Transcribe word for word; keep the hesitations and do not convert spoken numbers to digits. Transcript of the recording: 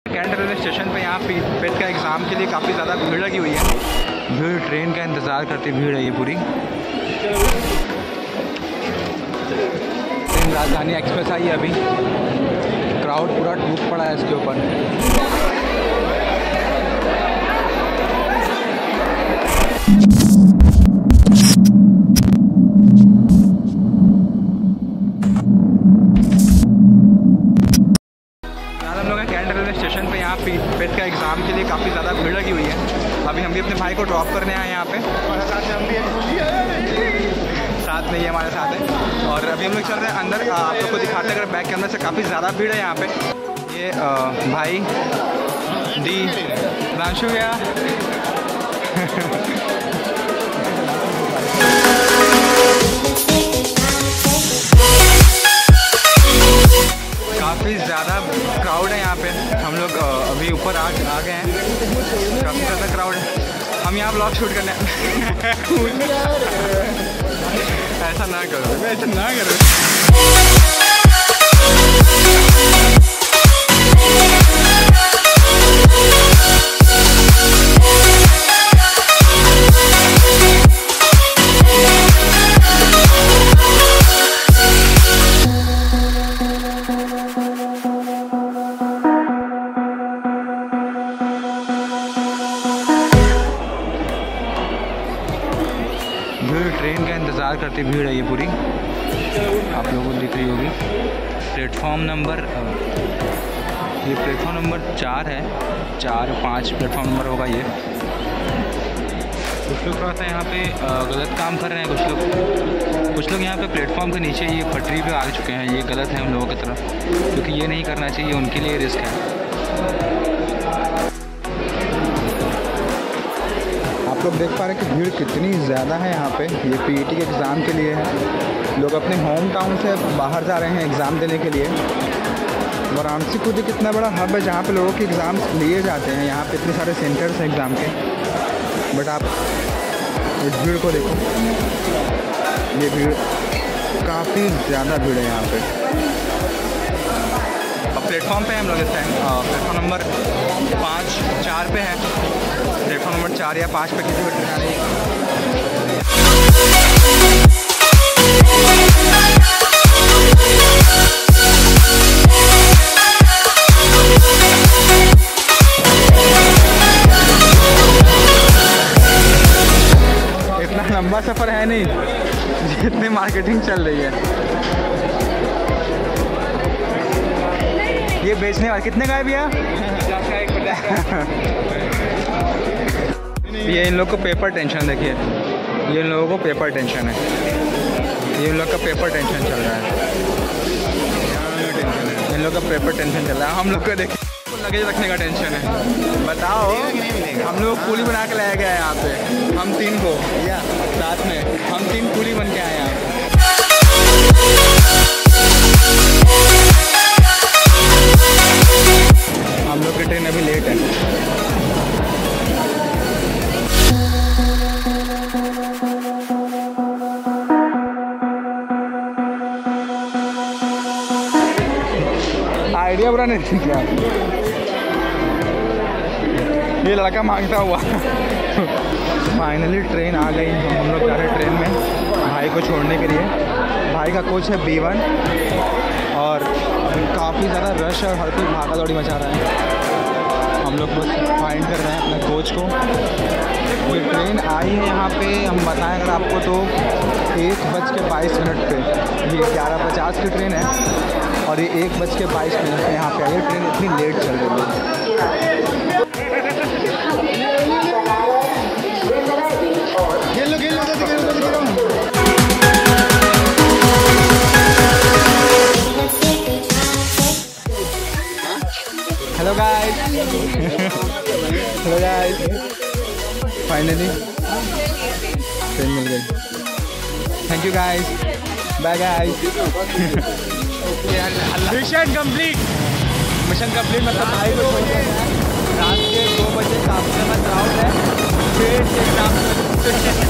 Cantt railway station पे यहाँ पे पेट का एग्ज़ाम के लिए काफ़ी ज़्यादा भीड़ लगी हुई है। भीड़ ट्रेन का इंतज़ार करती भीड़ है ये पूरी। ट्रेन राजधानी एक्सप्रेस आई है अभी। क्राउड पूरा टूट पड़ा है इसके ऊपर। स्टेशन पे यहाँ पे पेट का एग्ज़ाम के लिए काफ़ी ज़्यादा भीड़ लगी हुई है। अभी हम भी अपने भाई को ड्रॉप करने आए यहाँ पे, हम भी साथ में ही हमारे साथ है। और अभी हम लोग चल रहे हैं अंदर। आप लोग को दिखाते हैं अगर बैक कैमरे से, काफ़ी ज़्यादा भीड़ है यहाँ पे। ये आ, भाई डी रांशु भैया काफ़ी ज़्यादा क्राउड है यहाँ पे। हम लोग अभी ऊपर आ आ गए हैं। काफ़ी ज़्यादा क्राउड है। हम यहाँ ब्लॉग शूट करने ऐसा ना करो, ऐसा ना करो। ट्रेन का इंतज़ार करती भीड़ है ये पूरी। आप लोगों को दिख रही होगी। प्लेटफॉर्म नंबर, ये प्लेटफॉर्म नंबर चार है। चार पाँच प्लेटफॉर्म नंबर होगा ये। कुछ लोग थोड़ा सा यहाँ पे गलत काम कर रहे हैं। कुछ लोग कुछ लोग यहाँ पे प्लेटफॉर्म के नीचे ये पटरी पे आ चुके हैं। ये गलत है उन लोगों की तरफ, क्योंकि ये नहीं करना चाहिए। उनके लिए रिस्क है। आप लोग देख पा रहे हैं कि भीड़ कितनी ज़्यादा है यहाँ पे। ये पीईटी के एग्ज़ाम के लिए है। लोग अपने होम टाउन से बाहर जा रहे हैं एग्ज़ाम देने के लिए। वाराणसी खुद ही कितना बड़ा हब है जहाँ पे लोगों के एग्ज़ाम लिए जाते हैं। यहाँ पे इतने सारे सेंटर्स हैं एग्ज़ाम के। बट आप इस भीड़ को देखो, ये भीड़ काफ़ी ज़्यादा भीड़ है यहाँ पे। अब प्लेटफॉर्म पे हम लोग इस टाइम प्लेटफॉर्म नंबर पाँच चार पे है। प्लेटफॉर्म नंबर चार या पाँच पे किसी भी ट्रेन आ रही है। इतना लंबा सफ़र है नहीं जितनी मार्केटिंग चल रही है। ये बेचने वाले कितने का है भैया? ये इन लोग को पेपर टेंशन, देखिए ये इन लोगों को पेपर टेंशन है। ये इन लोग का पेपर टेंशन चल रहा है। इन लोग का पेपर टेंशन चल रहा है। हम लोग को देखिए लगेज रखने का टेंशन है। बताओ, हम लोग पूली बना के लाया गया है यहाँ पे। हम तीन को साथ में हम तीन पूली बन के आए यहाँ पे। हम लोग की ट्रेन अभी लेट है। आइडिया बुरा नहीं क्या? ये लड़का मांगता हुआ। फाइनली ट्रेन आ गई। हम लोग जा रहे हैं ट्रेन में भाई को छोड़ने के लिए। भाई का कोच है बी वन और काफ़ी ज़्यादा रश और हर कोई भागा दौड़ी मचा रहा है। हम लोग बस फाइंड कर रहे हैं अपने कोच को। ये ट्रेन आई है यहाँ पे, हम बताएं अगर आपको तो एक बज के बाईस मिनट पे। ये ग्यारह पचास की ट्रेन है और ये एक बज के बाईस मिनट पे यहाँ पे आई है। ट्रेन इतनी लेट चल रही है। Hello guys, hello guys, finally train मिल गई। Thank you guys, bye guys. Mission complete. Mission complete मतलब भाई को रात के दो बजे काफ़ी समय क्राउड है। फिर एग्जाम